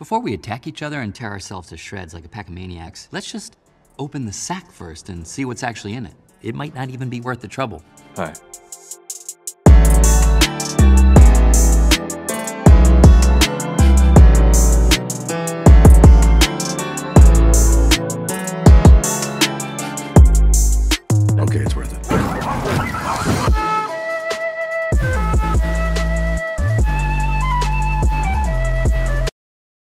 Before we attack each other and tear ourselves to shreds like a pack of maniacs, let's just open the sack first and see what's actually in it. It might not even be worth the trouble. Hi.